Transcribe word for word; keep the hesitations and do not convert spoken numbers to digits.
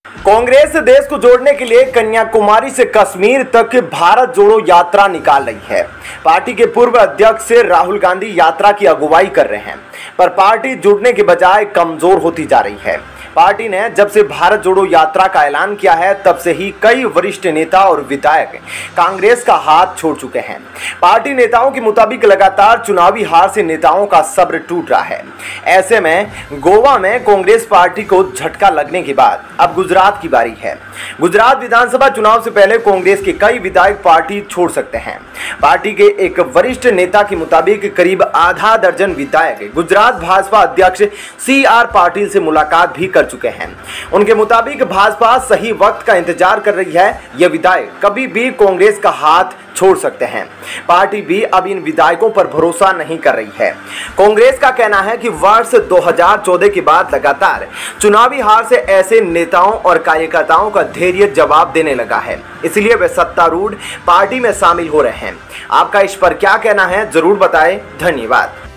कांग्रेस देश को जोड़ने के लिए कन्याकुमारी से कश्मीर तक भारत जोड़ो यात्रा निकाल रही है। पार्टी के पूर्व अध्यक्ष राहुल गांधी यात्रा की अगुवाई कर रहे हैं, पर पार्टी जुड़ने के बजाय कमजोर होती जा रही है। पार्टी ने जब से भारत जोड़ो यात्रा का ऐलान किया है, तब से ही कई वरिष्ठ नेता और विधायक कांग्रेस का हाथ छोड़ चुके हैं। पार्टी नेताओं के मुताबिक लगातार चुनावी हार से नेताओं का सब्र टूट रहा है। ऐसे में गोवा में कांग्रेस पार्टी को झटका लगने के बाद अब गुजरात की बारी है। गुजरात विधानसभा चुनाव से पहले कांग्रेस के कई विधायक पार्टी छोड़ सकते हैं। पार्टी के एक वरिष्ठ नेता के मुताबिक करीब आधा दर्जन विधायक गुजरात भाजपा अध्यक्ष सी आर पाटिल से मुलाकात भी कर चुके हैं। उनके मुताबिक भाजपा सही वक्त का इंतजार कर रही है। ये विधायक कभी भी कांग्रेस का हाथ छोड़ सकते हैं। पार्टी भी अब इन विधायकों पर भरोसा नहीं कर रही है। कांग्रेस का कहना है कि वर्ष दो हज़ार चौदह के बाद लगातार चुनावी हार से ऐसे नेताओं और कार्यकर्ताओं का धैर्य जवाब देने लगा है, इसलिए वे सत्तारूढ़ पार्टी में शामिल हो रहे हैं। आपका इस पर क्या कहना है, जरूर बताएं। धन्यवाद।